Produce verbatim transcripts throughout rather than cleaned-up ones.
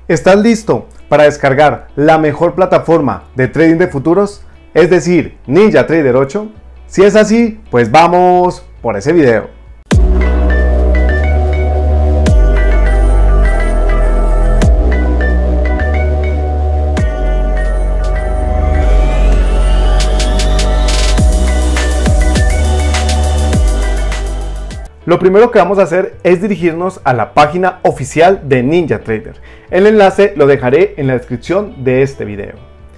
¿Estás listo para descargar la mejor plataforma de trading de futuros? Es decir, NinjaTrader ocho. Si es así, pues vamos por ese video. Lo primero que vamos a hacer es dirigirnos a la página oficial de NinjaTrader. El enlace lo dejaré en la descripción de este video.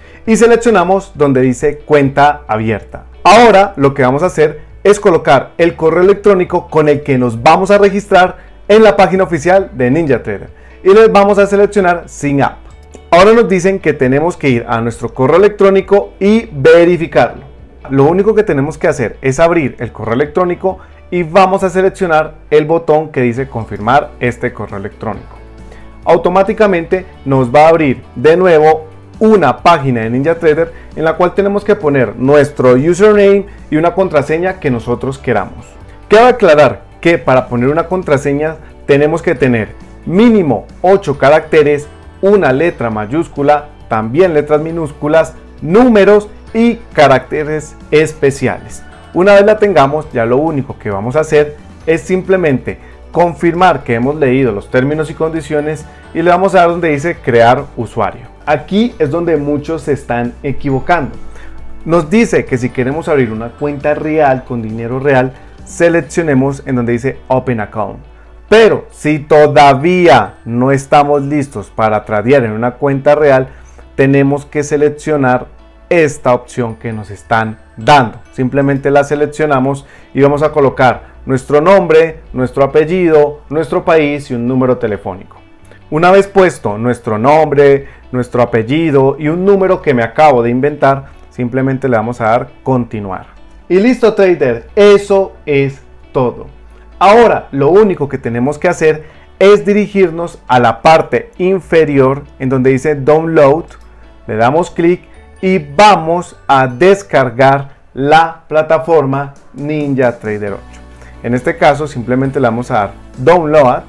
Y seleccionamos donde dice cuenta abierta. Ahora lo que vamos a hacer es colocar el correo electrónico con el que nos vamos a registrar en la página oficial de NinjaTrader. Y les vamos a seleccionar Sign Up. Ahora nos dicen que tenemos que ir a nuestro correo electrónico y verificarlo. Lo único que tenemos que hacer es abrir el correo electrónico y vamos a seleccionar el botón que dice confirmar este correo electrónico. Automáticamente nos va a abrir de nuevo una página de NinjaTrader en la cual tenemos que poner nuestro username y una contraseña que nosotros queramos. Cabe aclarar que para poner una contraseña tenemos que tener mínimo ocho caracteres, una letra mayúscula, también letras minúsculas, números y caracteres especiales. Una vez la tengamos, ya lo único que vamos a hacer es simplemente confirmar que hemos leído los términos y condiciones y le vamos a dar donde dice crear usuario. Aquí es donde muchos se están equivocando. Nos dice que si queremos abrir una cuenta real con dinero real, seleccionemos en donde dice Open Account. Pero si todavía no estamos listos para tradear en una cuenta real, tenemos que seleccionar esta opción que nos están dando. Simplemente la seleccionamos y vamos a colocar nuestro nombre, nuestro apellido, nuestro país y un número telefónico. Una vez puesto nuestro nombre, nuestro apellido y un número que me acabo de inventar, simplemente le vamos a dar continuar. Y listo, trader, eso es todo. Ahora lo único que tenemos que hacer es dirigirnos a la parte inferior en donde dice download, le damos clic y vamos a descargar la plataforma NinjaTrader ocho. En este caso simplemente le vamos a dar download,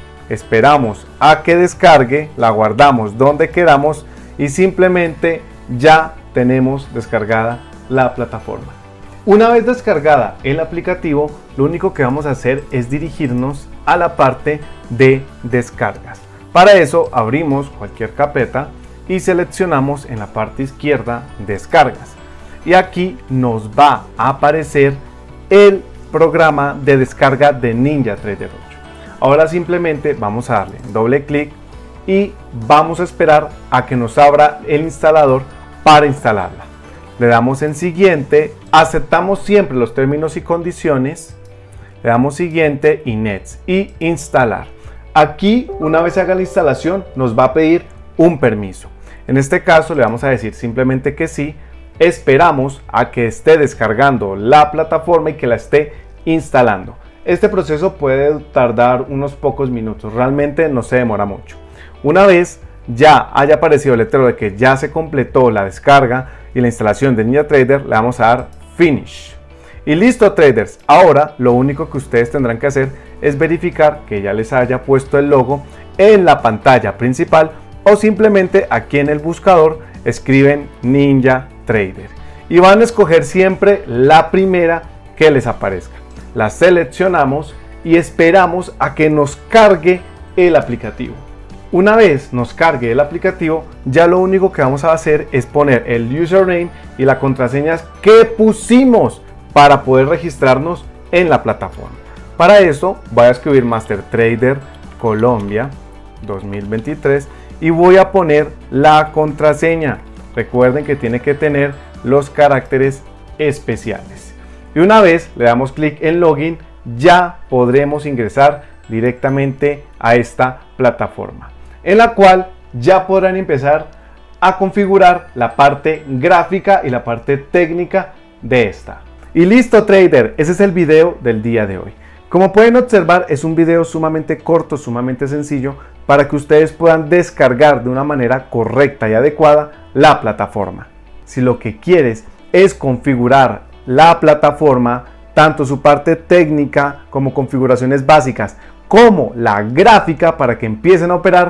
esperamos a que descargue, la guardamos donde queramos y simplemente ya tenemos descargada la plataforma. Una vez descargada el aplicativo, lo único que vamos a hacer es dirigirnos a la parte de descargas. Para eso abrimos cualquier carpeta y seleccionamos en la parte izquierda descargas y aquí nos va a aparecer el programa de descarga de NinjaTrader ocho. Ahora simplemente vamos a darle doble clic y vamos a esperar a que nos abra el instalador para instalarla. Le damos en siguiente, aceptamos siempre los términos y condiciones, le damos siguiente y next y instalar. Aquí una vez haga la instalación nos va a pedir un permiso. En este caso le vamos a decir simplemente que sí, esperamos a que esté descargando la plataforma y que la esté instalando. Este proceso puede tardar unos pocos minutos, realmente no se demora mucho. Una vez ya haya aparecido el letrero de que ya se completó la descarga y la instalación de NinjaTrader, le vamos a dar Finish. Y listo, traders, ahora lo único que ustedes tendrán que hacer es verificar que ya les haya puesto el logo en la pantalla principal o simplemente aquí en el buscador escriben NinjaTrader y van a escoger siempre la primera que les aparezca. La seleccionamos y esperamos a que nos cargue el aplicativo. Una vez nos cargue el aplicativo, ya lo único que vamos a hacer es poner el username y la contraseña que pusimos para poder registrarnos en la plataforma. Para eso voy a escribir MasterTrader Colombia dos mil veintitrés y voy a poner la contraseña. Recuerden que tiene que tener los caracteres especiales. Y una vez le damos clic en login, ya podremos ingresar directamente a esta plataforma, en la cual ya podrán empezar a configurar la parte gráfica y la parte técnica de esta. Y listo, trader, ese es el video del día de hoy. Como pueden observar, es un video sumamente corto, sumamente sencillo, para que ustedes puedan descargar de una manera correcta y adecuada la plataforma. Si lo que quieres es configurar la plataforma, tanto su parte técnica como configuraciones básicas, como la gráfica para que empiecen a operar,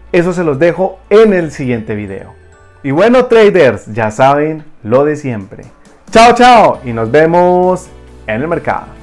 Eso se los dejo en el siguiente video. Y bueno, traders, ya saben lo de siempre. Chao, chao y nos vemos en el mercado.